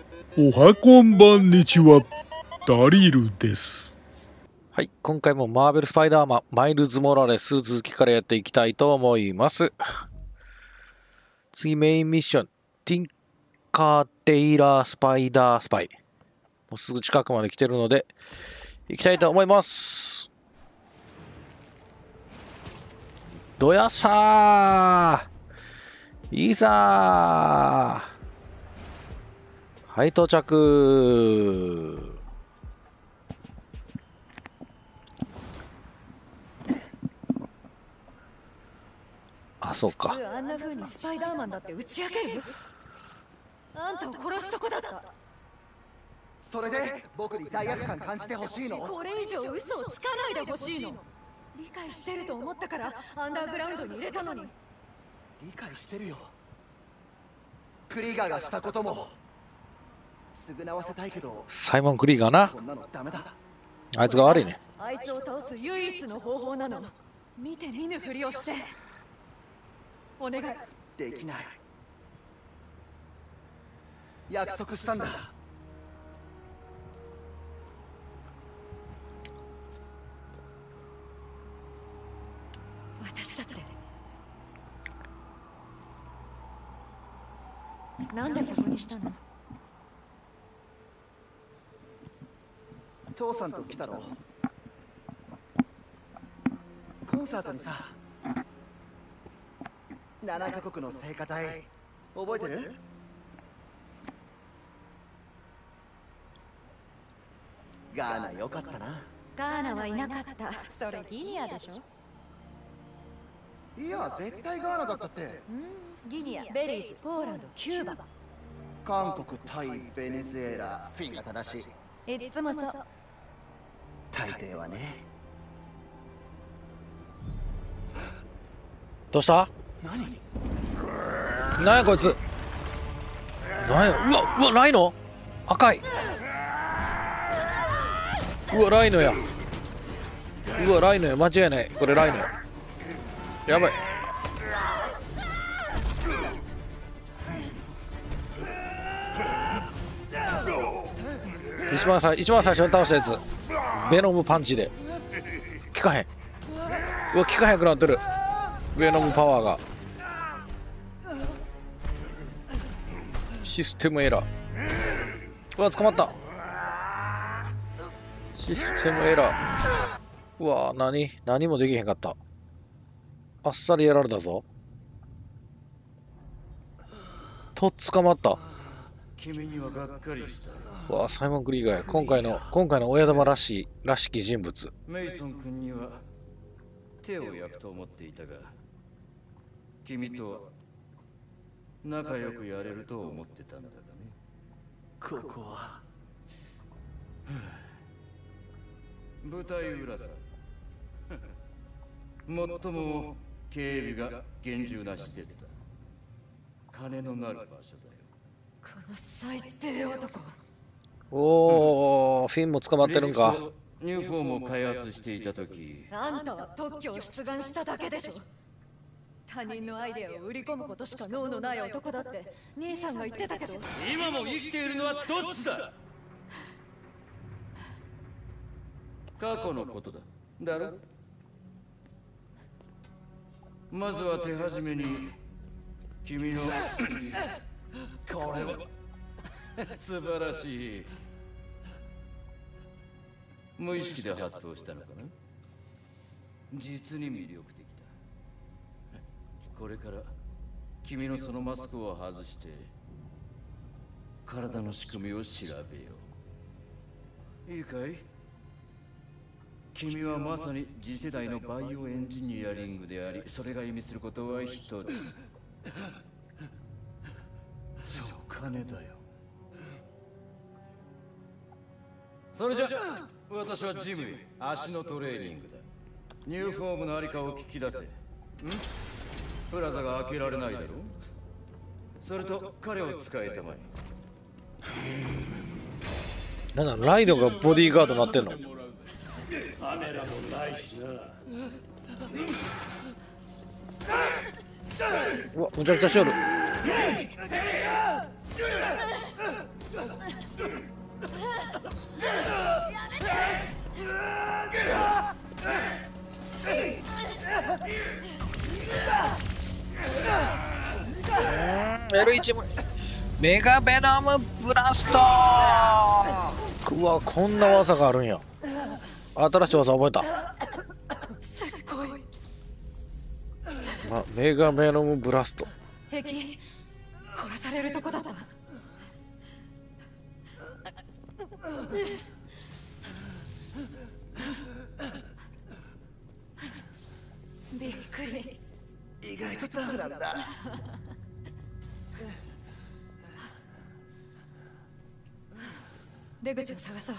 おはこんばんにちは、ダリルです。 はい、今回もマーベル・スパイダーマン、マイルズ・モラレス続きからやっていきたいと思います。次メインミッション、ティンカー・テイラー・スパイダー・スパイ。もうすぐ近くまで来てるので、行きたいと思います。どやさーいざーはい、到着。あ、そうか。 あんな風にスパイダーマンだって打ち明ける？あんたを殺すとこだった。 それで僕に罪悪感感じてほしいの？ これ以上嘘をつかないでほしいの。理解してると思ったからアンダーグラウンドに入れたのに。 理解してるよ。クリーガーがしたことも償わせたいけど、 サイモン・クリーガーな。 こんなのダメだ。 あいつが悪いね。 あいつを倒す唯一の方法なの。見て見ぬふりをしてお願い。 できない。約束したんだ。 私だって。なんでここにしたの？ 父さんと来たろ。コンサートにさ、7カ国の聖歌隊覚えてる？ガーナよかったな。 ガーナはいなかった。それギニアでしょ。 いや絶対ガーナだったって。 ギニア、ベリーズ、ポーランド、キューバ。 韓国、タイ、ベネズエラ、フィンが正しい。 いつもそう。 大抵はね。 どうした？なんやこいつ。なんや、うわライノ赤い。うわライノや。うわライノや、間違いない。これライノや。やばい。一番最初に倒したやつベノムパンチで効かへん。うわ効かへんくなってる。ベノムパワーが。システムエラー。うわ捕まった。システムエラー。うわ何もできへんかった。あっさりやられたぞ。とっ捕まった。 君にはがっかりした。 うわサイモン・クリーガーや。今回の親玉らしき人物。 メイソン君には手を焼くと思っていたが、君とは仲良くやれると思ってたんだがね。 ここは舞台裏さ。最も警備が厳重な施設だ。金のなる場所だよ。 この最低男。 おおフィンも捕まってるんか。 ニューフォームを開発していた時、 あんたは特許を出願しただけでしょ。他人のアイデアを売り込むことしか能のない男だって兄さんが言ってたけど。 今も生きているのはどっちだ？過去のことだろ。まずは手始めに君のこれは素晴らしい。無意識で発動したのかな。実に魅力的だ。これから君のそのマスクを外して体の仕組みを調べよう。いいかい？君はまさに次世代のバイオエンジニアリングであり、それが意味することは一つ。そう、金だよ。それじゃ私はジムへ。足のトレーニングだ。ニューフォームのありかを聞き出せ。プラザが開けられないだろう。それと彼を使えたまえ。 なんだライドがボディーガードになってんの。 カメラもないしな。 うわむちゃくちゃしよる。 レル1メガベノムブラスト。うわ、こんな技があるんや。新しい技覚えた。 すっごい。 メガベノムブラスト。 敵殺されるとこだった。びっくり。 意外とタフなんだ。 出口を探そう。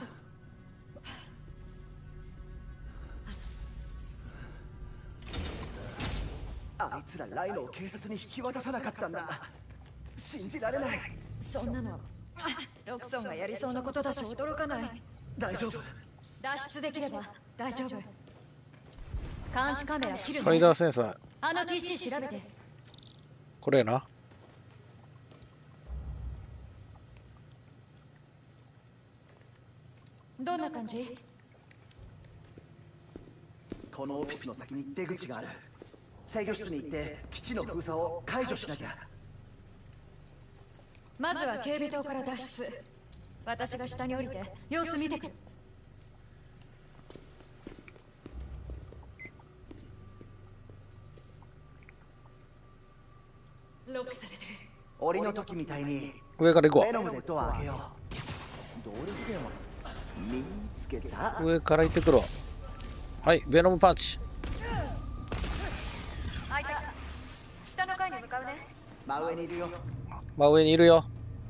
あいつらライノを警察に引き渡さなかったんだ。信じられない。 そんなのロクソンがやりそうなことだし驚かない。 大丈夫。 脱出できれば大丈夫。監視カメラ切るスパイダーセンサー。 あの PC 調べて。 これやな。 どんな感じ？ このオフィスの先に出口がある。制御室に行って基地の封鎖を解除しなきゃ。 まずは警備棟から脱出。私が下に降りて様子見てくる。ロックされてる。 檻の時みたいに上から行こベノムでドア開けよう。動力源は身につけた。 う。上から行ってくるわ。はい、ベノムパンチ。 開いた。下の階に向かうね。 真上にいるよ。 真上にいるよ。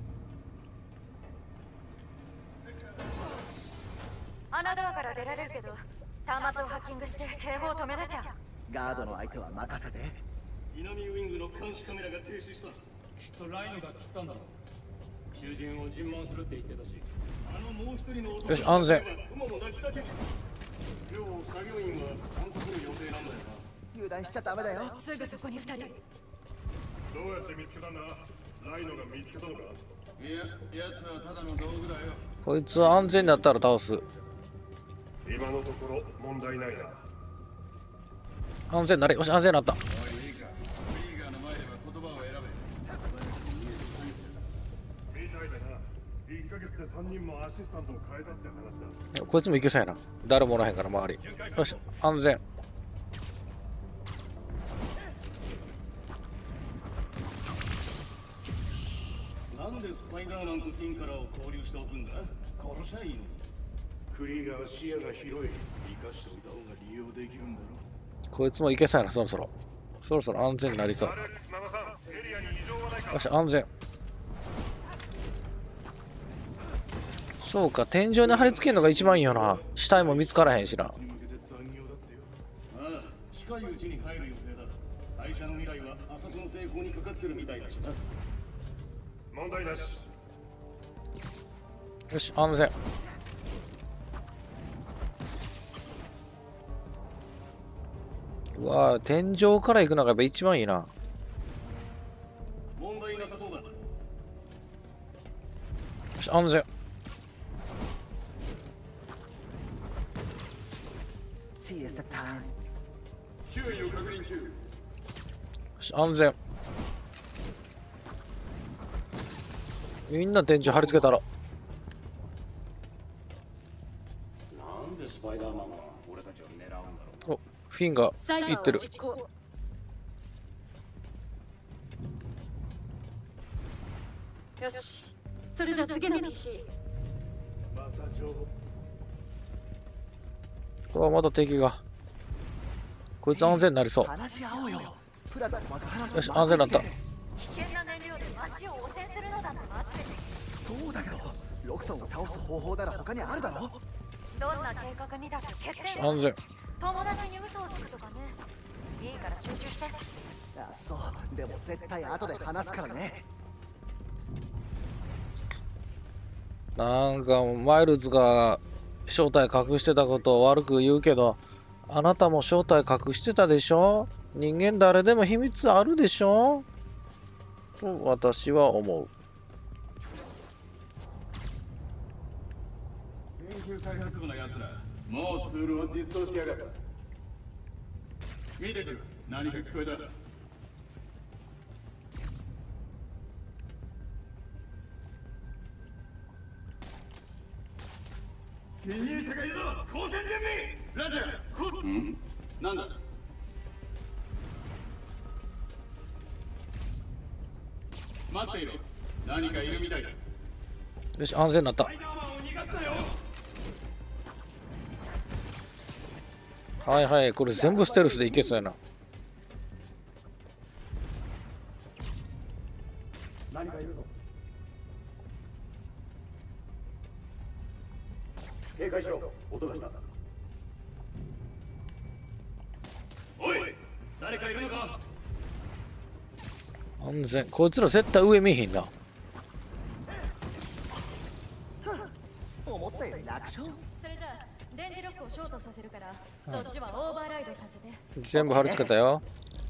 あのドアから出られるけど、端末をハッキングして警報を止めなきゃ。 ガードの相手は任せて。 南ウィングの監視カメラが停止した。きっとライノが切ったんだろう。囚人を尋問するって言ってたし、あのもう一人の男よし、安全。 雲の泣き叫び。今日作業員はちゃんと来る予定なんだよな。 油断しちゃダメだよ。 すぐそこに2人。 どうやって見つけたんだ。ライノが見つけたのか。 いや、奴はただの道具だよ。 こいつは安全になったら倒す。 今のところ問題ないな。 安全になれ。よし、安全になった。 おい、いいか。リーガーの前では言葉を選べ。 みたいだな。1ヶ月で3人もアシスタントを変えたって話だ。 こいつもいけそうやな。誰もおらへんから周り。よし、安全。 なんでスパイダーマンとティンカラーを交流しておくんだ。殺しゃいいのに。 クリーガーは視野が広い。生かしておいた方が利用できるんだろ。 こいつもいけそうやな、そろそろ。そろそろ安全になりそう。 アレックス7さん、エリアに異常はないか。 よし、安全。そうか、天井に貼り付けるのが一番いいよな。死体も見つからへんしな。 ああ、近いうちに入る予定だ。会社の未来はあそこの成功にかかってるみたいだしな。 問題なし。 よし、安全。うわぁ、天井から行くのがやっぱ一番いいな。 問題なさそうだ。 よし、安全。 See us the time。 周囲を確認中。 よし、安全。みんな天井貼り付けたら。 なんでスパイダーマンが俺たちを狙うんだろう。 お、フィンが行ってる。 よし、それじゃ次の PC。 また情報。 うわ、また敵が。こいつ安全になりそう。 話し合おうよ。プラザと若花とよし、安全になった。 危険な燃料で街を汚染するのだってまずい。 そうだけど、ロクソンを倒す方法なら他にあるだろ。 どんな計画にだって決定。 安全。 友達に嘘をつくとかね。いいから集中して。 あ、そう。でも絶対後で話すからね。 なんかマイルズが正体隠してたことを悪く言うけど、あなたも正体隠してたでしょ。人間誰でも秘密あるでしょと私は思う。 研究開発部のやつら、もうツールを実装しやがった。見てくる。何か聞こえた。 ミニータがいるぞ。交戦準備。ラジャー。ん？なんだ。待っていろ。何かいるみたいだ。 よし、安全になった。 スパイダーマンを逃がすなよ。 はいはい、これ全部ステルスでいけそうやな。 何かいるぞ。警戒しろ。音がした。おい、誰かいるのか。 安全。こいつら絶対上見えへんな。 思ったより楽勝。 それじゃあ電磁ロックをショートさせるから、そっちはオーバーライドさせて。 全部貼り付けたよ。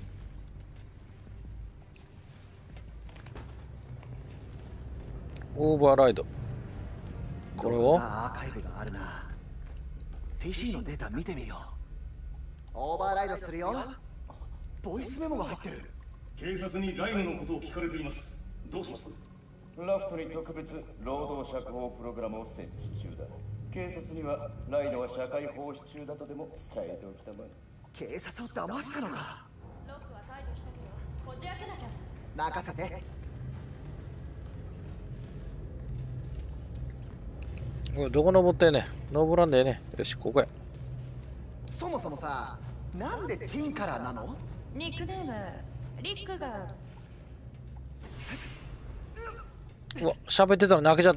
オーバーライド。これをアーカイブがあるな。 PC のデータ見てみよう。オーバーライドするよ。ボイスメモが入ってる。 警察にライノのことを聞かれています。どうします？ ラフトに特別労働釈放プログラムを設置中だ。警察にはライノは社会奉仕中だとでも伝えておきたまえ。 警察を騙したのか。 ロックは解除したけどこじ開けなきゃ。 任せて。 おいどこ登ってんねん。登らんでええね。よし、ここや。 そもそもさ、なんでティンカラーなの？ ニックネームリックが。 うわ、喋ってたのに泣けちゃった。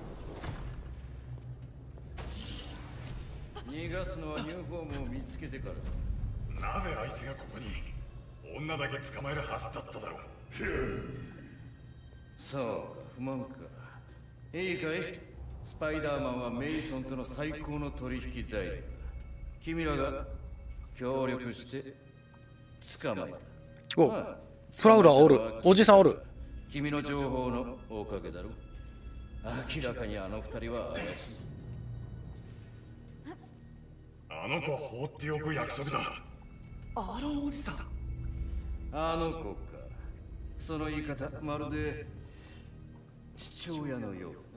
逃がすのはニューフォームを見つけてからだ。 なぜあいつがここに。女だけ捕まえるはずだっただろう。 そうか、不満か。いいかい？スパイダーマンはメイソンとの最高の取引材料だ。君らが協力して捕まえた。 お、プラウラーおる。おじさんおる。 君の情報のおかげだろ。明らかにあの二人は怪しい。 あの子は放っておく約束だ。 アロンおじさん。 あの子か。その言い方、まるで父親のようだな。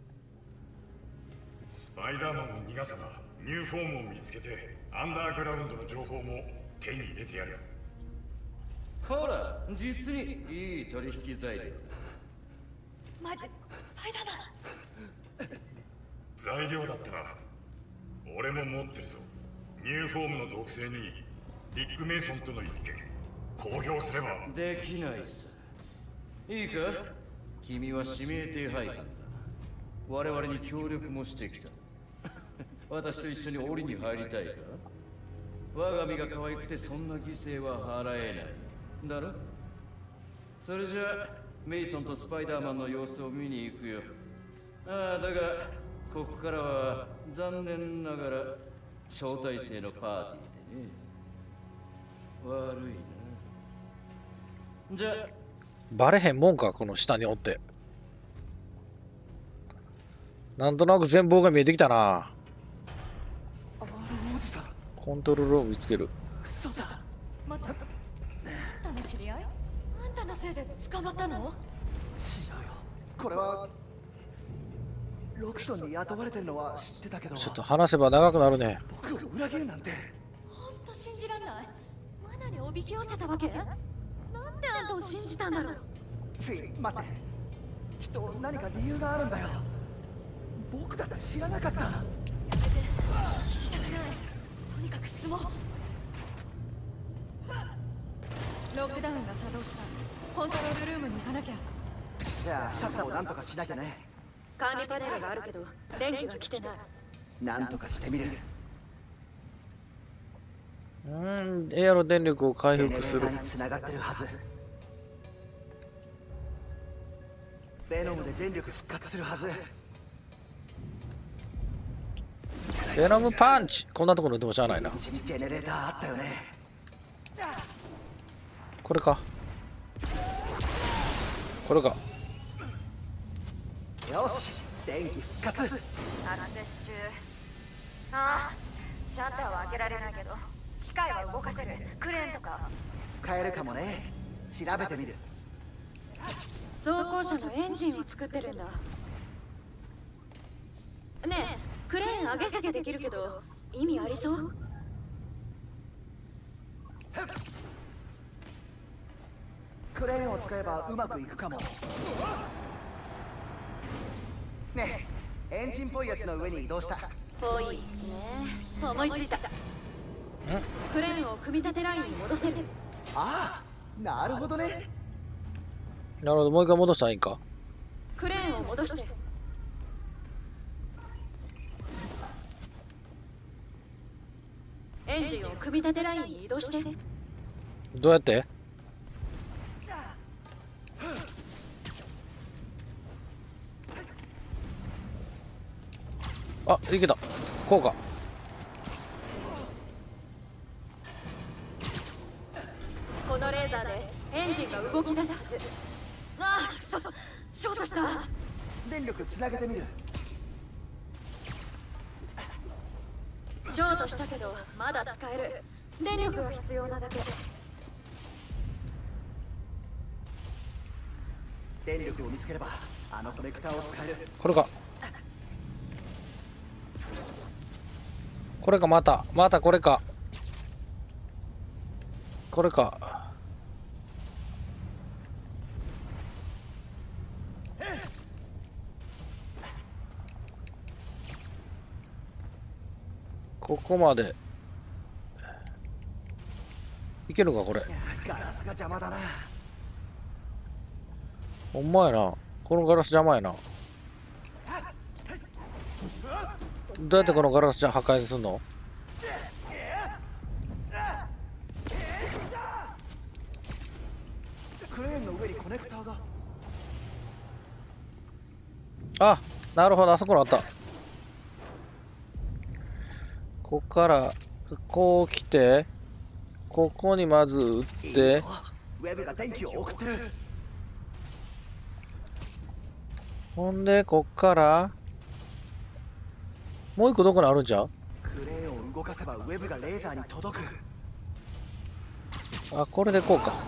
スパイダーマンを逃がせばニューフォームを見つけてアンダーグラウンドの情報も手に入れてやる。 ほら、実にいい取引材料だ。 スパイダーマン。 材料だってな。俺も持ってるぞ。ニューフォームの毒性にリック・メイソンとの一件公表すれば。 できないさ。いいか、君は指名手配犯だ。我々に協力もしてきた。私と一緒に檻に入りたいか？我が身が可愛くてそんな犠牲は払えないだろ。それじゃあメイソンとスパイダーマンの様子を見に行くよ。ああ、だがここからは残念ながら招待制のパーティーでね。悪いな。じゃあバレへんもんか、この下におって。なんとなく全貌が見えてきたな。 アロンおじさん。 コントロールを見つける。 嘘だ。 待って、あんたの知り合い？あんたのせいで捕まったの？ 違うよ。これはロクソンに雇われてるのは知ってたけど、 ちょっと話せば長くなるね。 僕を裏切るなんて。 ほんと信じらんない。罠におびき寄せたわけ？なんであんたを信じたんだろう。 フィ、待って。きっと何か理由があるんだよ。僕だって知らなかった。 やめて、聞きたくない。とにかく進もう。ロックダウンが作動した。コントロールルームに行かなきゃ。 じゃあシャッターをなんとかしなきゃね。 管理パネルがあるけど電気が来てない。 なんとかしてみる。 エアの電力を回復する。 ジェネレーターに繋がってるはず。ベノムで電力復活するはず。 ベノムパンチ。こんなところでもしゃあないな。 うちにジェネレーターあったよね。 これか。これか。 よし、電気復活。 アクセス中。ああ、シャッターは開けられないけど機械は動かせる。クレーンとか。 使えるかもね。調べてみる。 装甲車のエンジンを作ってるんだ。ねえ、 クレーン上げ下げできるけど意味ありそう？ クレーンを使えばうまくいくかも。ねえ、エンジンっぽいやつの上に移動した。 ぽいね。思いついた。クレーンを組み立てラインに戻せる。 ああ、なるほどね。 なるほど、もう一回戻したらいいんか。 クレーンを戻して。エンジンを組み立てラインに移動して。 どうやって？あ、いけた。こうか。 このレーザーでエンジンが動き出すはず。ああ、くそ、ショートした。 電力つなげてみる。 ショートしたけどまだ使える。電力が必要なだけ。 電力を見つければあのコネクターを使える。 これか。これか、またこれか。これか。ここまでいけるか、これ。 ガラスが邪魔だな。 ほんまやな。このガラス邪魔やな。どうやってこのガラス破壊するの？ クレーンの上にコネクターが。 あ、なるほど、あそこにあった。こっからこう来て、ここにまず打って、 ウェブが電気を送ってる。 ほんでこっからもう一個どこにあるんじゃう？ クレーンを動かせばウェブがレーザーに届く。 あ、これでこうか。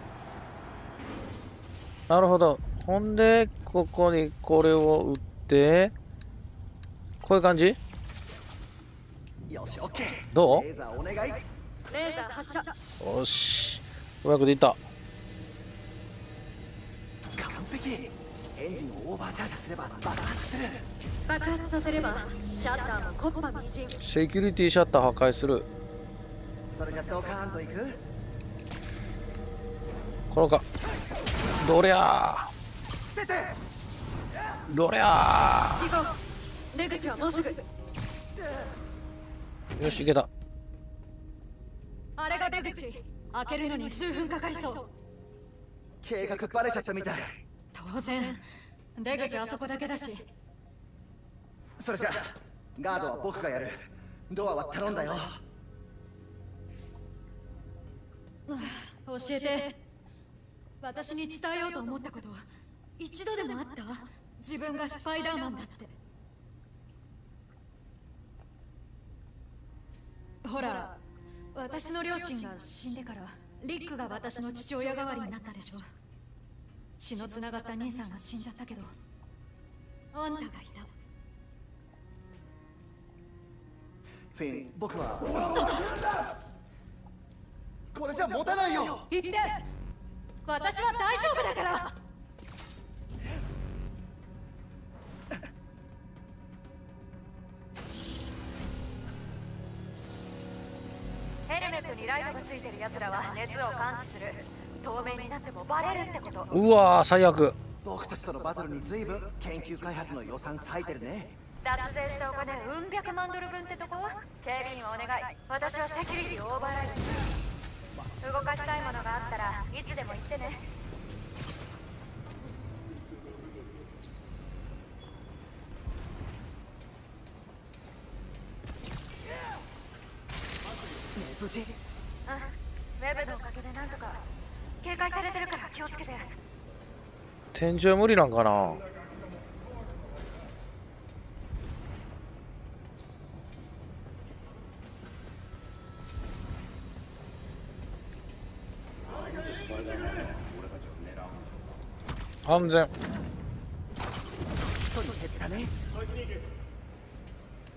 なるほど。ほんでここにこれを打って、こういう感じ？ よし、オッケー。 どう？ レーザーお願い。 レーザー発射。 よし、うまくでいった。 完璧。エンジンをオーバーチャージすれば爆発する。 爆発させればシャッターもコッパみじん。 セキュリティシャッター破壊する。 それじゃドカーンといく。 これか。どりゃ捨てて。 どりゃ行こう。出口はもうすぐ。 よし、いけた。 あれが出口。開けるのに数分かかりそう。 計画バレちゃったみたい。 当然出口あそこだけだし。 それじゃガードは僕がやる。ドアは頼んだよ。 教えて。私に伝えようと思ったことは一度でもあった？自分がスパイダーマンだって。ほら、私の両親が死んでからリックが私の父親代わりになったでしょ。血のつながった兄さんは死んじゃったけど、あんたがいた。 フィン、僕はこれじゃ持たないよ。 言って。私は大丈夫だから。 ヘルメットにライトがついてる奴らは熱を感知する。透明になってもバレるってこと。 うわー、最悪。 僕たちとのバトルに随分研究開発の予算割いてるね。 脱税したお金うん百万ドル分ってとこ。警備員お願い。私はセキュリティオーバーライドする。動かしたいものがあったらいつでも言ってね。 ねえ、無事？ うん、ウェブのおかげでなんとか。警戒されてるから気をつけて。 天井無理なんかな。安全。 一人減ったね。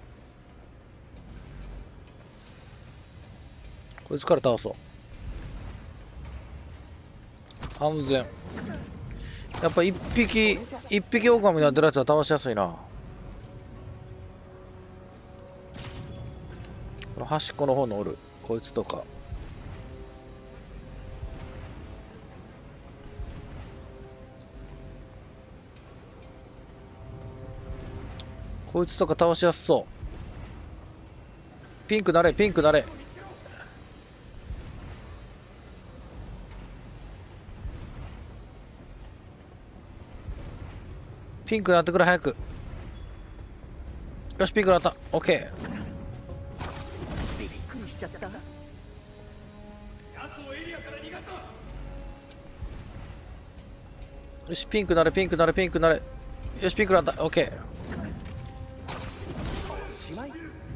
こいつから倒そう。安全。やっぱ一匹狼になってるやつは倒しやすいな。この端っこの方のおるこいつとか。こいつとか倒しやすそう。ピンクなれピンクなれ。ピンクなってくれ早く。よしピンクなった。オッケびっくりしちゃった。 奴をエリアから逃がすな。 ー。よしピンクなれピンクなれピンクなれ。よしピンクなった。オッケー。 しまい。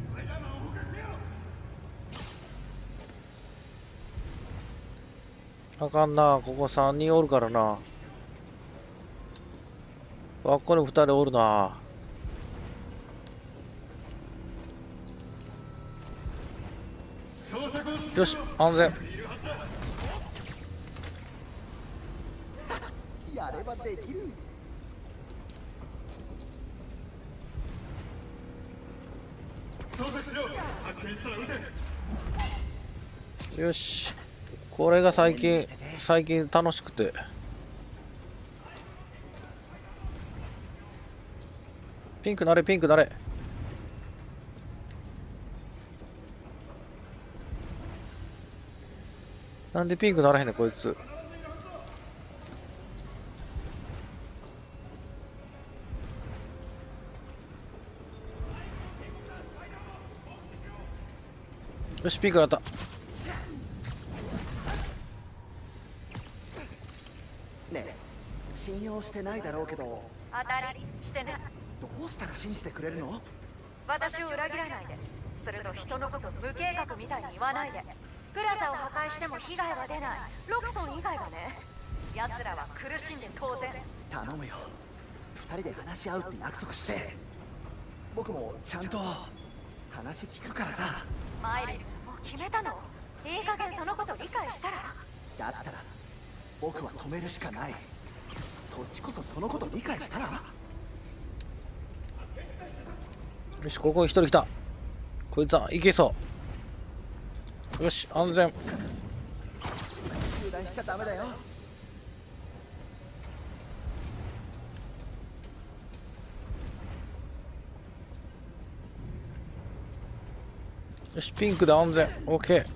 あかんな、ここ3人おるからな。あっこに2人おるな。よし安全。 やればできる。 捜索しろ。発見したら撃て。 よしこれが最近楽しくて。ピンクなれピンクなれ。なんでピンクならへんねんこいつ。よしピンクなった。 ねえ、信用してないだろうけど、 当たりしてない。 どうしたら信じてくれるの？ 私を裏切らないで。それと人のこと無計画みたいに言わないで。プラザを破壊しても被害は出ない。ロクソン以外はね。奴らは苦しんで当然。 頼むよ。2人で話し合うって約束して。僕もちゃんと話聞くからさ。 マイルズ、もう決めたの？いい加減そのこと理解したら。 だったら僕は止めるしかない。そっちこそそのこと理解したら。 よしここに1人来た。こいつはいけそう。よし安全。 油断しちゃダメだよ。 よしピンクで安全。オッケ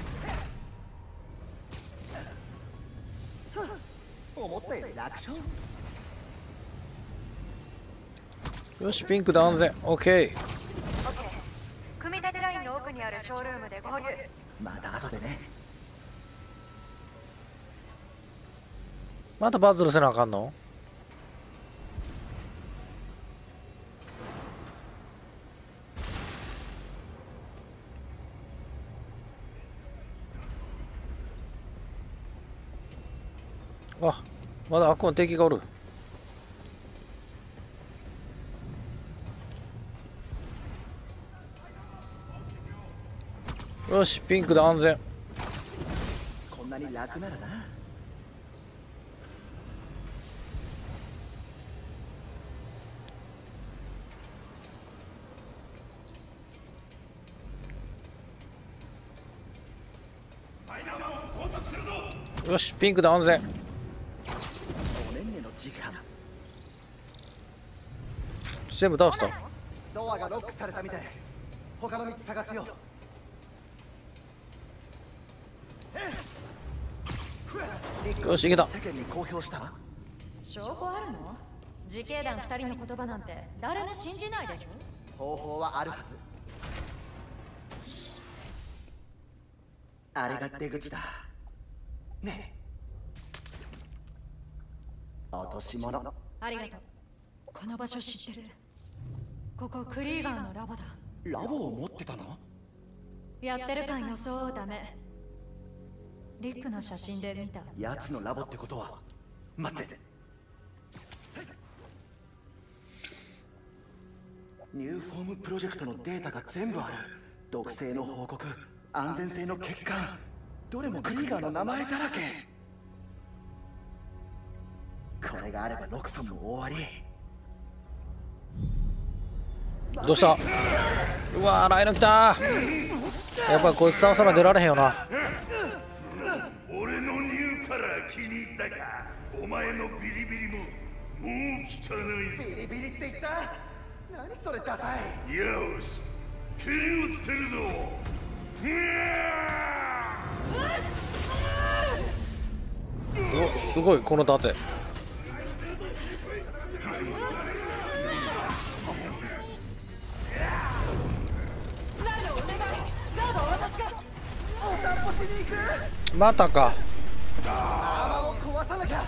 思ったより楽勝。 ー。よしピンクで安全。オッケー。 オッケー。組み立てラインの奥にあるショールームで合流。 また後でね。 またパズルせなあかんの？あ、まだあっこの敵がおる。よしピンクで安全。 こんなに楽ならな。 よしピンクで安全。 おねんねの時間。 全部倒した。 ドアがロックされたみたい。他の道探すよ。 よし行けた。 世間に公表した？ 証拠あるの？自警団2人の言葉なんて誰も信じないでしょ。 方法はあるはず。あれが出口だ。ねえ。落とし物。 ありがとう。この場所知ってる。ここクリーガーのラボだ。 ラボを持ってたの？ やってる感予想ダメ。リックの写真で見た。 奴のラボってことは。待って。ニューフォームプロジェクトのデータが全部ある。毒性の報告、 安全性の欠陥、どれもクリーガーの名前だらけ。これがあればロクソンも終わり。 どうした？うわー、ライノ来たー。やっぱこいつ倒さな出られへんよな。 俺のニューカラー気に入ったか。お前のビリビリももう効かない。 ビリビリって言った？何それダサい。 よし、蹴りをつけるぞ。 お、すごいこの盾。 お散歩しに行く。 またか。 アーマーを壊さなきゃ。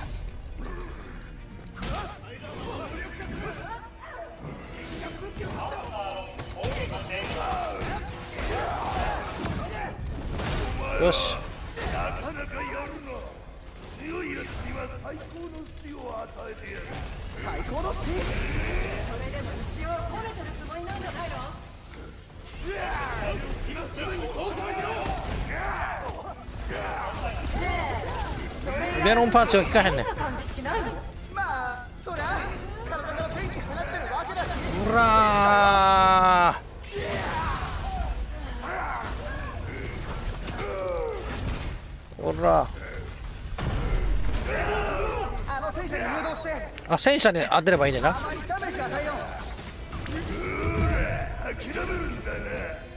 よし。 なかなかやるな。強いやつには最高の死を与えてやる。 最高の死。 それでも一応褒めてるつもりなんじゃないの？ ベロンパンチが効かへんねん。 感じしないの？ まあそりゃ体から電気放ってるわけだし。 ほらー、ほら。 あの戦車に誘導して。 あ、戦車に当てればいいねんな。 あまりダメージ与えよう。 諦めるんだな。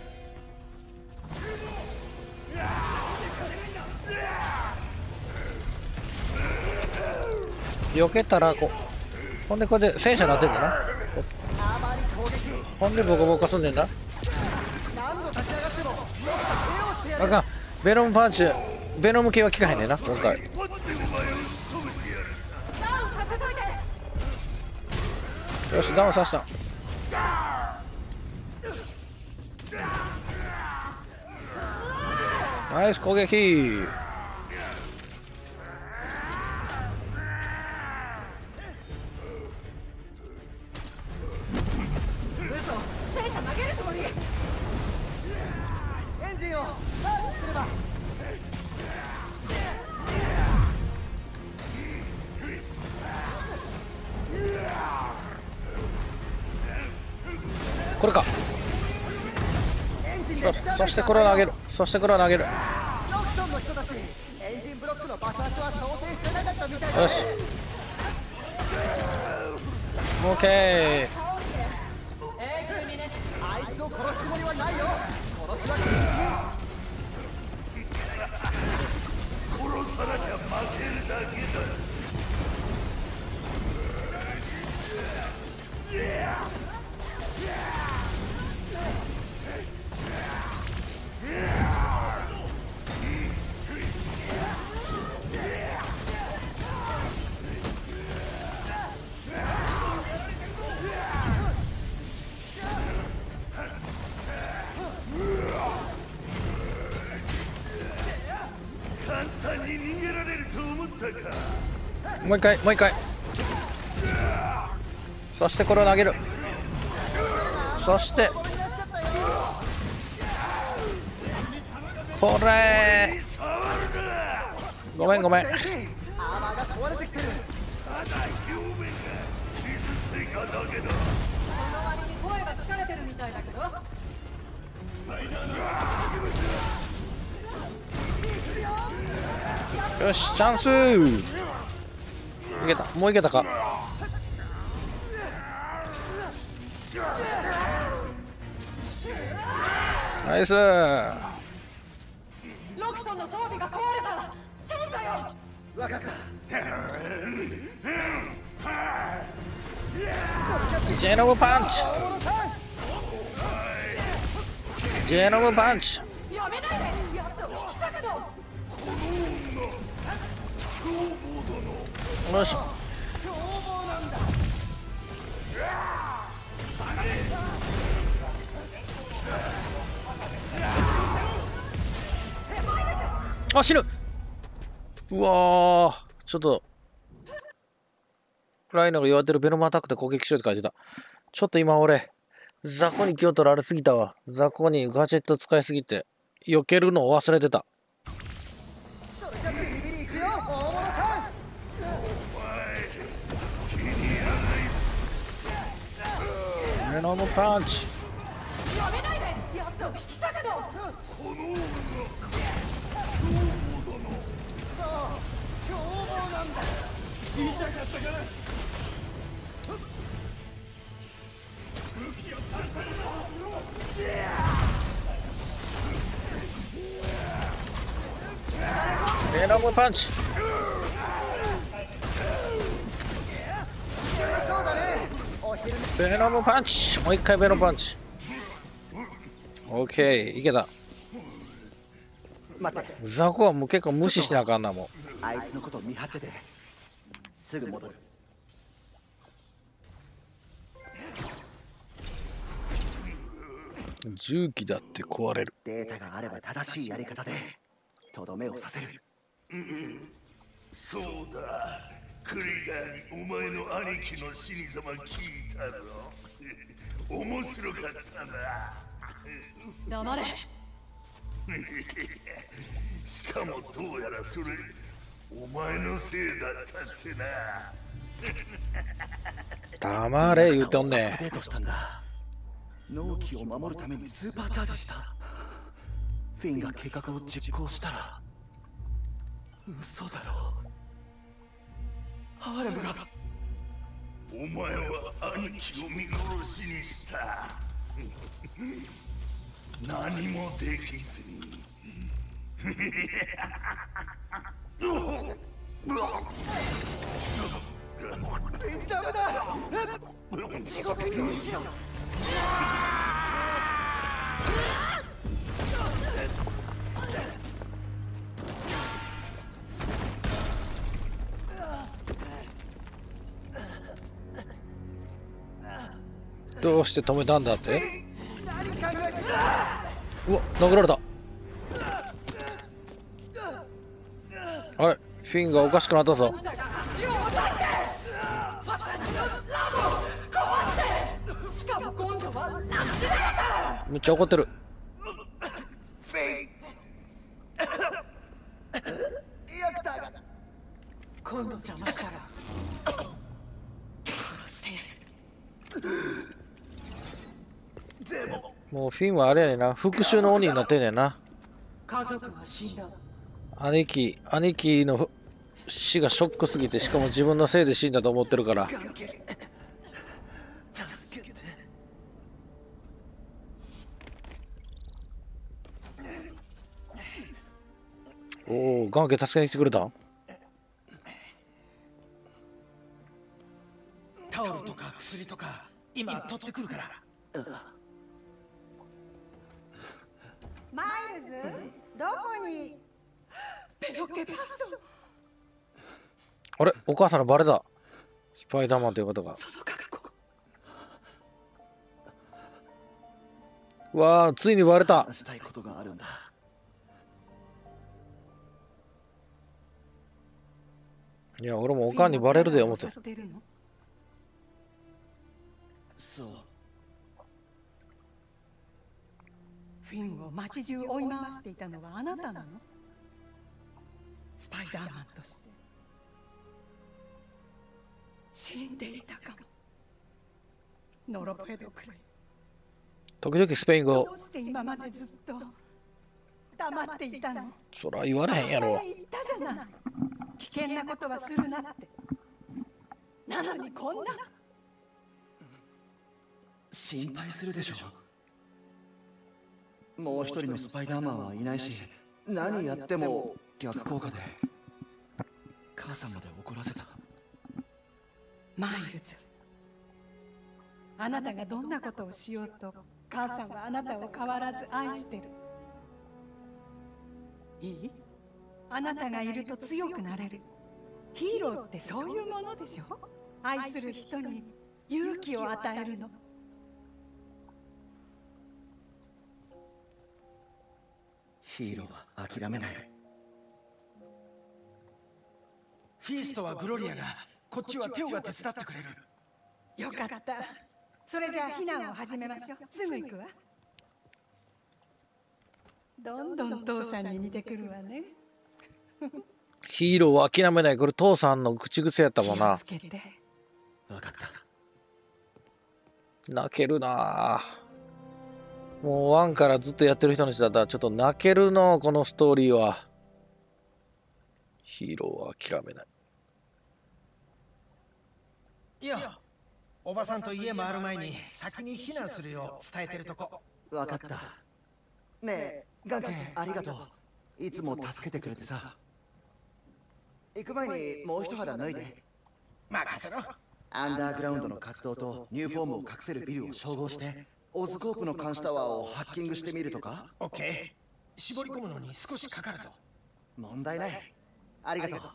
避けたらこう、ほんでこれで戦車に当てるんだな。 あまり攻撃。 ほんでボコボコすんねんな。 何度立ち上がってももっと KO してやる。 あかん、ベノムパンチ、ベノム系は効かへんねんな今回。 一発でお前を仕留めてやるさ。 ダウンさせといて。 よし、ダウンさせた。ナイス攻撃。 嘘、戦車投げるつもり？ エンジンをサーチすれば。 これか。 エンジンでそしてこれを投げる。そしてこれを投げる。 ロクソンの人たち、エンジンブロックの爆発は想定してなかったみたいだね。 よし。オッケー。 あいつを殺すつもりはないよ。殺しは禁殺さなきゃ負けるだけだ。簡単に逃げられると思ったか。 もう一回、もう一回。そしてこれを投げる。そしてこれ。ごめんごめん。 アーマーが壊れてきてる。 ただ表面が傷ついただけだ。 その割に声が疲れてるみたいだけど。 よし、チャンス。いけた。もういけたか。ナイス。 ロクソンの装備が壊れた。チャンスだよ。 わかった。 ジェノムパンチ。ジェノムパンチ。 やめないで。やつを引き裂くの。 よし。あ、死ぬ。うわー、ちょっとライノが弱ってるベノムアタックで攻撃しろって書いてた。ちょっと今俺雑魚に気を取られすぎたわ。雑魚にガジェット使いすぎて避けるのを忘れてた。 それじゃビリビリいくよ大物さベノムパンチ。 やめないで、奴を引き裂くの。 この女凶暴なんだ。 言いたかったからベノムパンチ。 そうだね。お昼寝ベノムパンチ。もう一回ベノムパンチ。オッケー、いけた。 待って、 ザコはもう結構無視しなあかんな。もあいつのこと見張っててすぐ戻る。 う重機だって壊れる。 データがあれば正しいやり方でとどめをさせる。 そうだ、クリガーにお前の兄貴の死に様聞いたぞ。面白かったな。 黙れ。 しかもどうやらそれお前のせいだったってな。 黙れ言うてんねん。 アップデートしたんだ。納期を守るためにスーパーチャージした。フィンが計画を実行したら嘘だろ。ハーレムがお前は兄貴を見殺しにした。何もできずに。 ダメだ。 地獄に落ちろ。 どうして止めたんだって。 何考えてうわ、殴られた。あれ、フィンがおかしくなったぞ。 しかも今度はめっちゃ怒ってる。 フィンリアクターが今度邪魔したら殺してやる。 もうフィンはあれやねんな、復讐の鬼になってんねんな。 家族が死んだ。 兄貴の死がショックすぎて、しかも自分のせいで死んだと思ってるから。 助けて。 おお、ガンケ助けに来てくれた。 タオルとか薬とか今取ってくるから。 マイルズ、どこに？ ペロケパソ。 あれ、お母さんのバレだ。スパイダーマンということが。 その格好。 わあ、ついにバレた。 したいことがあるんだ。 いや、俺もおかんにバレるで思って。 そう。 フィンを街中追い回していたのはあなたなの？スパイダーマンとして死んでいたかも。ノロペドクレ。 時々スペイン語。 どうして今までずっと黙っていたの？ そら言われへんやろ。 言ったじゃない。危険なことはするなって。なのにこんな。 心配するでしょ。もう一人のスパイダーマンはいないし、何やっても逆効果で母さんまで怒らせた。 マイルズ、あなたがどんなことをしようと母さんはあなたを変わらず愛してる。いい？あなたがいると強くなれる。ヒーローってそういうものでしょ。愛する人に勇気を与えるの。 ヒーローは諦めない。 フィーストはグロリアが、こっちはテオが手伝ってくれる。 よかった。それじゃあ避難を始めましょう。すぐ行くわ。 どんどん父さんに似てくるわね。 ヒーローは諦めない。これ父さんの口癖やったもんな。 つけて。 分かった。 泣けるな。もうワンからずっとやってる人の人だったらちょっと泣けるの、このストーリーは。ヒーローは諦めない。 いや、おばさんと家回る前に先に避難するよう伝えてるとこ。 分かった。ねえ、ガンケありがとう。いつも助けてくれてさ。行く前にもう一肌脱いで。 任せろ。 アンダーグラウンドの活動とニューフォームを隠せるビルを照合してオズコープの監視タワーをハッキングしてみるとか。 オッケー。絞り込むのに少しかかるぞ。 問題ない。ありがとう。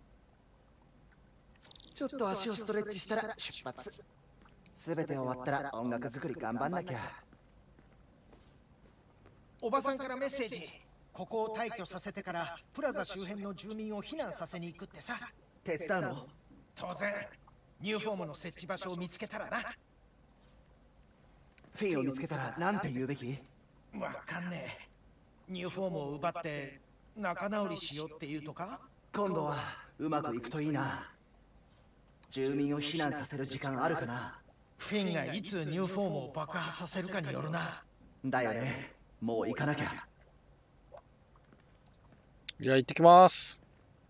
ちょっと足をストレッチしたら出発。すべて終わったら音楽作り頑張んなきゃ。 おばさんからメッセージ。ここを退去させてからプラザ周辺の住民を避難させに行くってさ。 手伝うの？ 当然。ニューフォームの設置場所を見つけたらな。 フィンを見つけたら何て言うべき？ わかんねえ。ニューフォームを奪って仲直りしようっていうとか？ 今度はうまくいくといいな。住民を避難させる時間あるかな？ フィンがいつニューフォームを爆破させるかによるな。 だよね。もう行かなきゃ。 じゃあ行ってきます。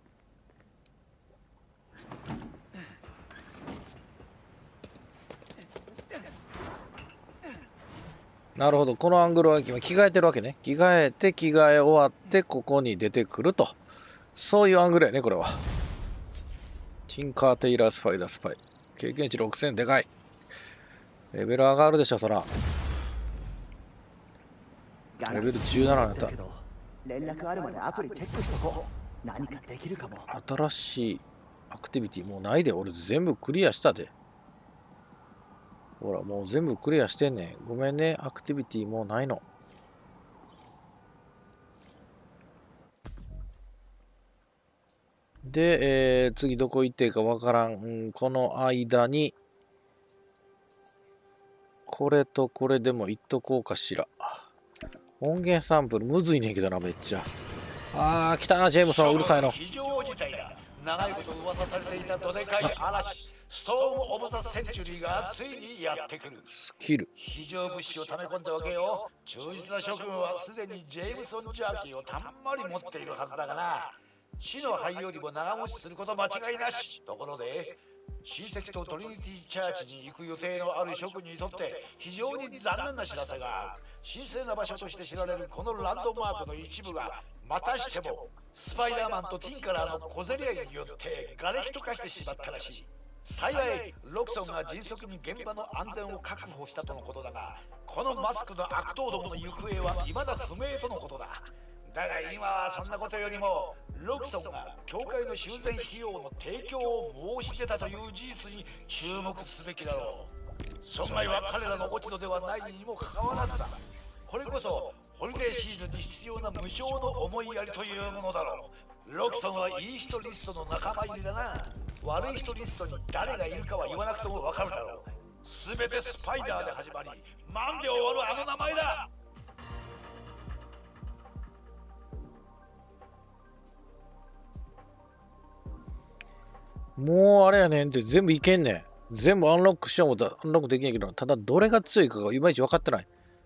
なるほど、このアングルは今着替えてるわけね。着替えて着替え終わってここに出てくると。そういうアングルやね、これは。ティンカー・テイラー・スパイダー・スパイ。経験値6000でかい。レベル上がるでしょ、そら。レベル17になった。 連絡あるまでアプリチェックしとこう。何かできるかも。 新しいアクティビティもうないで。俺全部クリアしたで。ほら、もう全部クリアしてんねん。ごめんね、アクティビティもうないの。で、次どこ行っていいかわからん。この間に、これとこれでも行っとこうかしら。音源サンプル、むずいねんけどな、めっちゃ。あー、来たな、ジェームソン、うるさいの。 非常事態だ。長いこと噂されていたどでかい嵐、ストーム・オブ・ザ・センチュリーがついにやってくる。 スキル。 非常物資を溜め込んでおけよ。忠実な諸君はすでにジェームソン・ジャーキーをたんまり持っているはずだがな。死の灰よりも長持ちすること間違いなし。ところで、親戚とトリニティ・チャーチに行く予定のある諸君にとって非常に残念な知らせが、神聖な場所として知られるこのランドマークの一部がまたしてもスパイダーマンとティンカラーの小競り合いによって瓦礫と化してしまったらしい。幸いロクソンが迅速に現場の安全を確保したとのことだが、このマスクの悪党どもの行方は未だ不明とのことだ。だが今はそんなことよりもロクソンが教会の修繕費用の提供を申し出たという事実に注目すべきだろう。損害は彼らの落ち度ではないにもかかわらずだ。これこそホリデーシーズンに必要な無償の思いやりというものだろう。ロクソンはいい人リストの仲間入りだな。悪い人リストに誰がいるかは言わなくてもわかるだろう。すべてスパイダーで始まりマンで終わるあの名前だ。 もうあれやねんって全部いけんねん。全部アンロックしよう思ったらアンロックできないけど、ただどれが強いかがいまいち分かってない。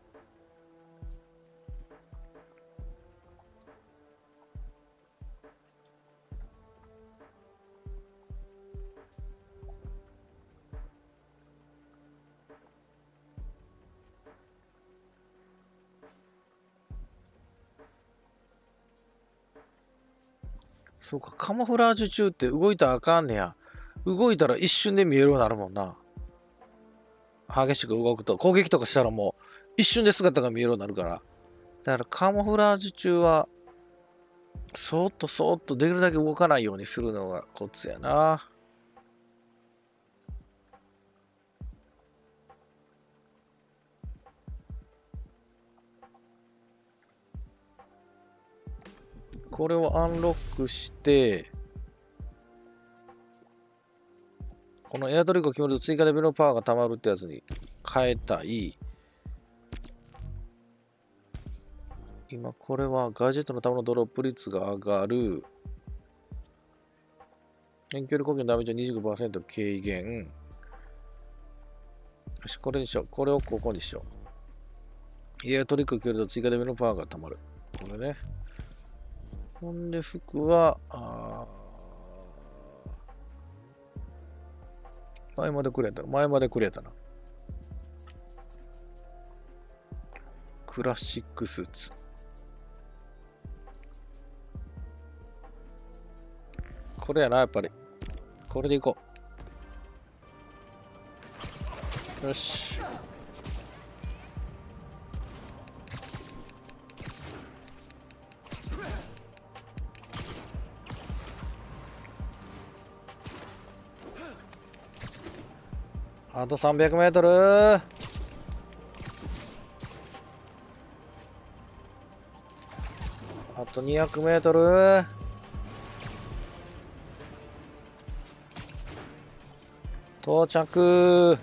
そうか、カモフラージュ中って動いたらあかんねや。動いたら一瞬で見えるようになるもんな。激しく動くと、攻撃とかしたらもう一瞬で姿が見えるようになるから。だからカモフラージュ中は、そーっとそーっとできるだけ動かないようにするのがコツやな。これをアンロックして、このエアトリックを決めると追加でベロパワーが溜まるってやつに変えたい。 今これはガジェットのためのドロップ率が上がる。遠距離攻撃のダメージは 25% 軽減。よし、これにしよう。これをここにしよう。エアトリックを受けると追加で目のパワーがたまる。これね。ほんで、服は、前までくれたな。前までくれたな。クラシックスーツ。これやな、やっぱり。これでいこう。よし。あと300メートル。あと200メートル。到着。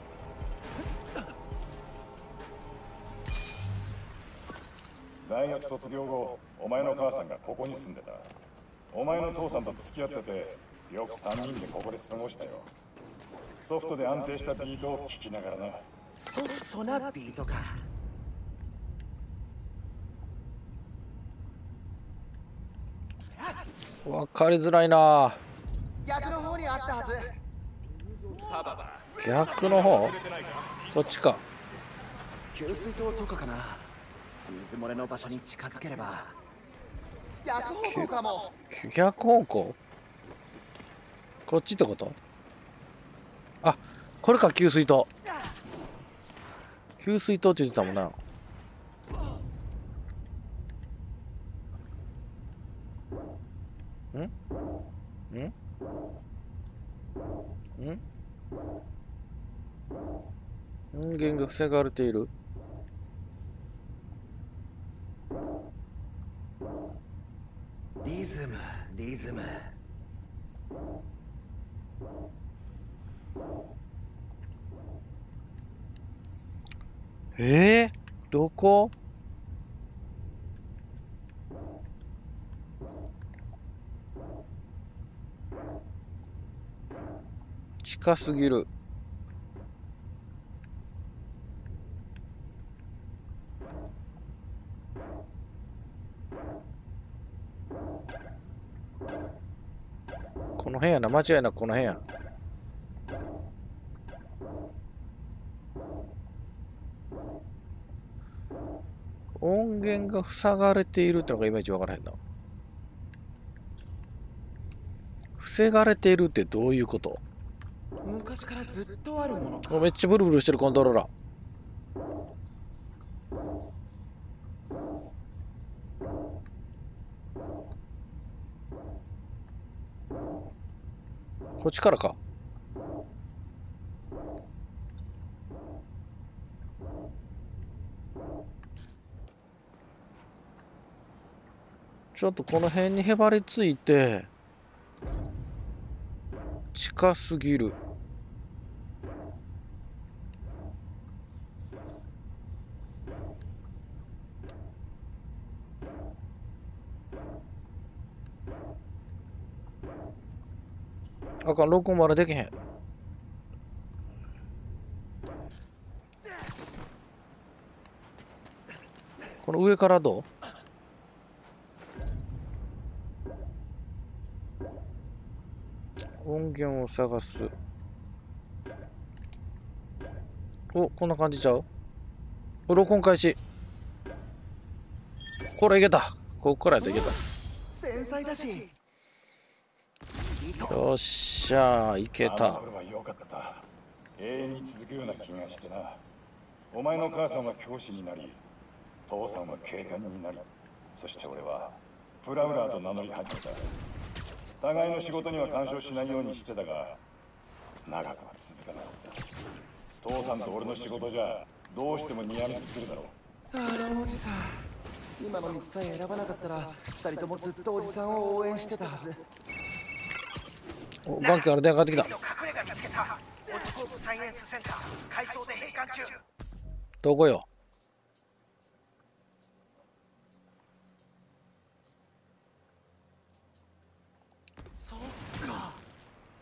大学卒業後、お前の母さんがここに住んでた。お前の父さんと付き合ってて、よく3人でここで過ごしたよ。ソフトで安定したビートを聴きながらな。 ソフトなビートか。 わかりづらいな。 逆の方にあったはず。 逆の方？こっちか。 給水塔とかかな。水漏れの場所に近づければ。 逆方向かも。 逆方向？こっちってこと？あ、これか、給水塔。給水塔って言ってたもんな。音源が塞がれている。 リズム、リズム。 どこ？近すぎる。この辺やな、間違いなくこの辺や。音源が塞がれているってのがイメージわからへんな。防がれているってどういうこと？ 昔からずっとあるものか。 めっちゃブルブルしてるコントローラー。こっちからか。ちょっとこの辺にへばりついて近すぎる。あかん、録音まだできへん。この上からどう？音源を探す。お、こんな感じちゃう？録音開始。これいけた。ここからやったらいけた。 繊細だし。 よっしゃー、いけた。 これは良かった。永遠に続くような気がしてな。お前の母さんは教師になり、父さんは警官になり、そして俺はプラウラーと名乗り始めた。互いの仕事には干渉しないようにしてたが、長くは続かなかった。父さんと俺の仕事じゃどうしてもニアミスするだろう。 あらおじさん、今の道さえ選ばなかったら2人ともずっとおじさんを応援してたはず。 お、バンキから電話かかってきた。 隠れ家見つけた。オズコープサイエンスセンター改装で閉館中。 どこよ？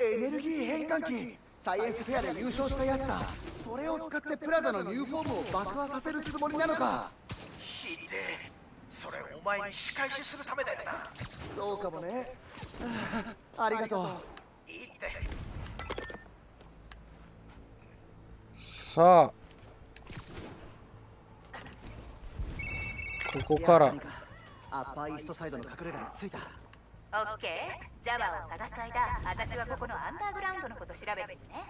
エネルギー変換器、サイエンスフェアで優勝したやつだ。それを使ってプラザのニューフォームを爆破させるつもりなのか。 ひでえ、それお前に仕返しするためだよな。 そうかもね。ありがとう。 いいって。 さあここからアッパーイーストサイドの隠れ家に着いた。 オッケー。ジャマを探す間、私はここのアンダーグラウンドのこと調べてるね。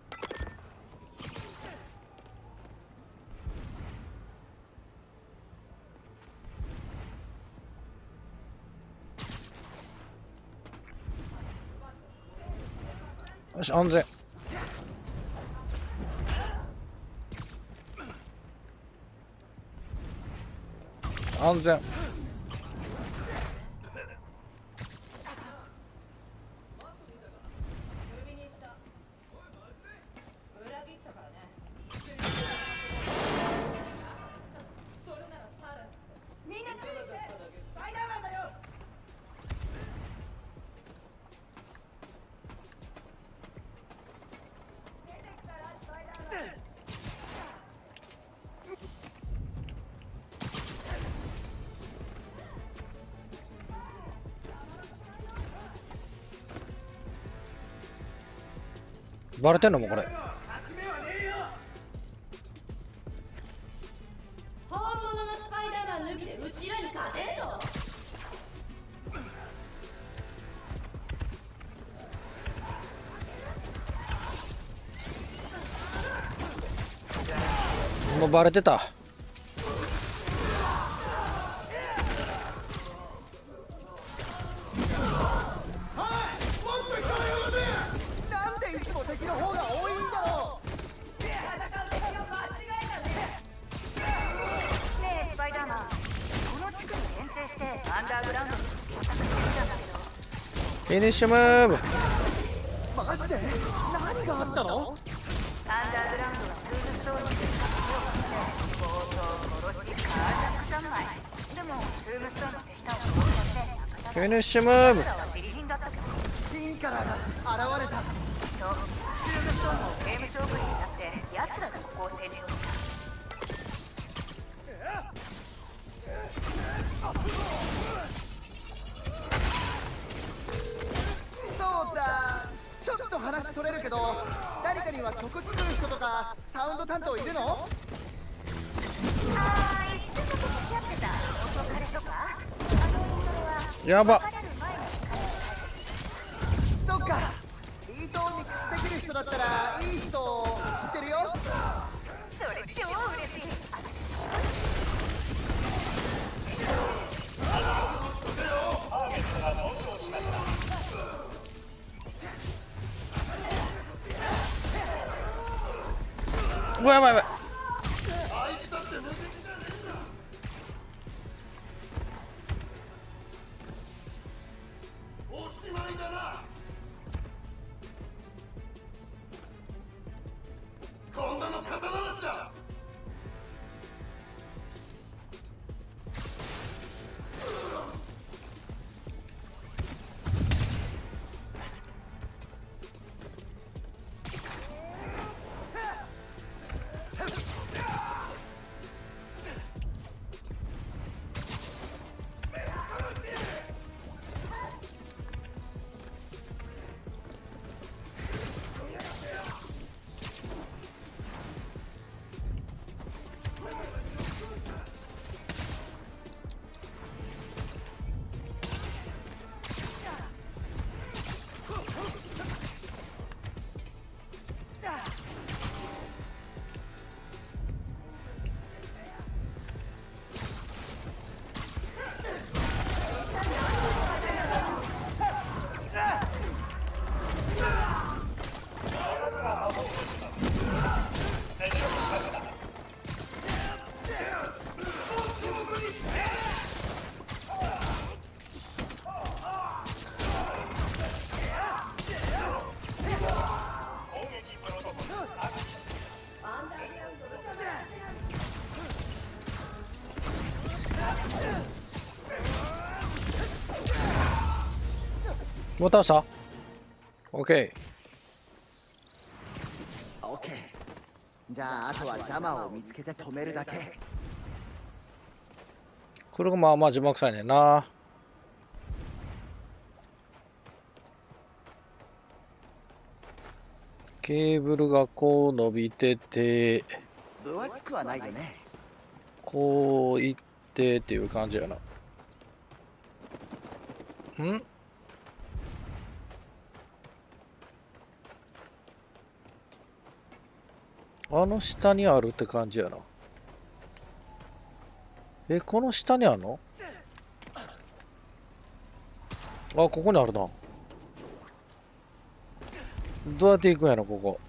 よし、安全。安全。バレてんのもこれ。 本物のスパイダーマン抜きでうちらに勝てんの？ もうバレてた。フィニッシュムーブ。 マジで何があったの？ アンダーグラウンドはトゥームストーンにしか強くて、強盗、殺し、カージャック三昧。でもトゥームストーンの手下を殺しちゃって、 フィニッシュムーブ。 ピンカラーが現れた。 そう、トゥームストーンのゲーム勝負になって奴らがここを占領した。 そうだ、ちょっと話それるけど、誰かには曲作る人とかサウンド担当いるの？ あー、一緒に付き合ってた元彼とか。 やば。 そっか、ビートをミックスできる人だったらいい人知ってるよ。 それ超嬉しい。 うわ、やばいやばい。 おしまいだな。今度の刀なしだ。 もう倒した？ OK。 じゃああとはジャマを見つけて止めるだけ。 これがまあまあ邪魔くさいねんな。ケーブルがこう伸びてて、 分厚くはないよね。 こういってっていう感じやな。あの下にあるって感じやな。この下にあるの？あ、ここにあるな。どうやって行くんやろ、ここ。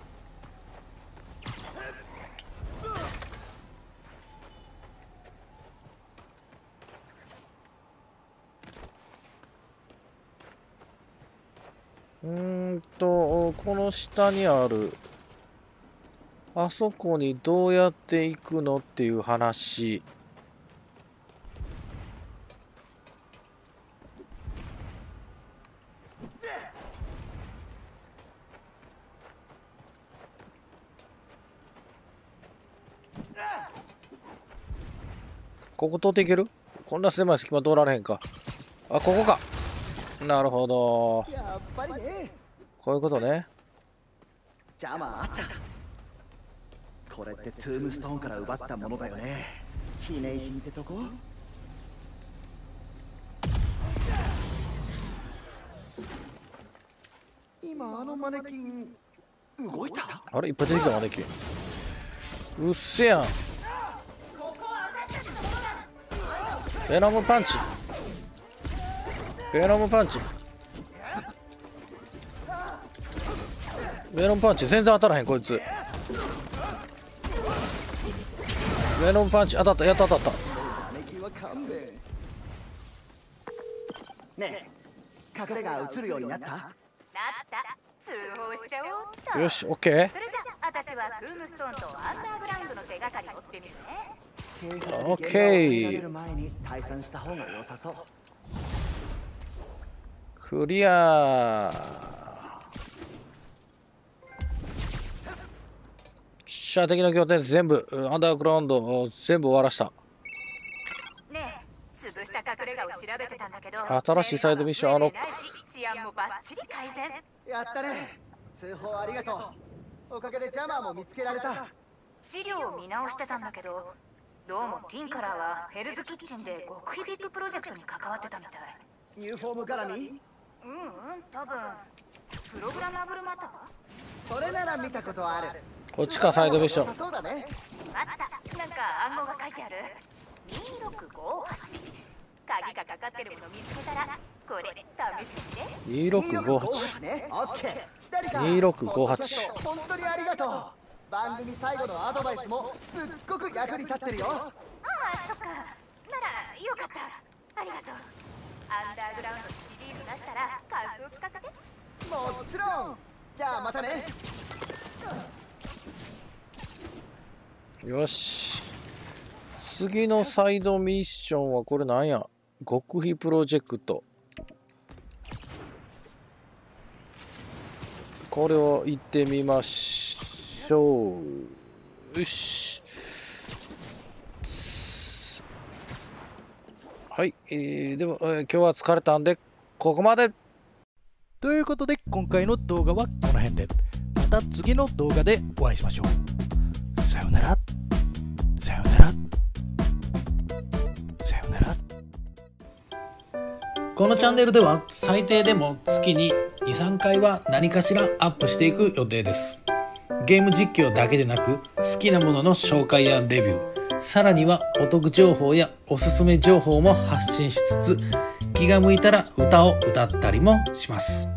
この下にある。あそこにどうやって行くのっていう話。ここ通っていける？こんな狭い隙間通られへんか。あ、ここか。なるほど。 やっぱりね。 こういうことね。 ジャマあった。これってトゥームストーンから奪ったものだよね。記念品ってとこ？今あのマネキン動いた？ あれ、いっぱい出てきたマネキン。うっせやん。ベノムパンチ。ベノムパンチ。ベノムパンチ全然当たらへんこいつ。ベノムパンチ当たった。やっと当たった。 ねえ、隠れが映るようになった？ なった。通報しちゃおうっと。 よし、オッケー。 それじゃあ私はトゥームストーンとアンダーグラウンドの手がかりを追ってみるね。 オッケー。クリア。シャー敵の拠点全部アンダーグラウンド全部終わらした。 ねえ、潰した隠れ家を調べてたんだけど、 新しいサイドミッション治安もバッチリ改善。 やったね。通報ありがとう。おかげでジャマーも見つけられた。 資料を見直してたんだけど、どうもティンカラーはヘルズキッチンで極秘ビッグプロジェクトに関わってたみたい。 ニューフォーム絡み？ 多分プログラマブルマター？ それなら見たことある。 こっちか、サイドミッション。 そうだね。 あった。なんか暗号が書いてある。2658。鍵がかかってるもの見つけたらこれ試してみて。 2658 ね。オッケー。誰か 2658。 本当にありがとう。番組最後のアドバイスもすっごく役に立ってるよ。 ああ、そっか。ならよかった。ありがとう。アンダーグラウンドにシリーズ出したら感想聞かせて。 もちろん。じゃあまたね。 よし。次のサイドミッションはこれなんや？極秘プロジェクト。これを行ってみましょう。よし。はい、でも、今日は疲れたんでここまで。 ということで今回の動画はこの辺で。また次の動画でお会いしましょう。さようなら。さようなら。さようなら。このチャンネルでは最低でも月に 2,3 回は何かしらアップしていく予定です。ゲーム実況だけでなく好きなものの紹介やレビュー、さらにはお得情報やおすすめ情報も発信しつつ、気が向いたら歌を歌ったりもします。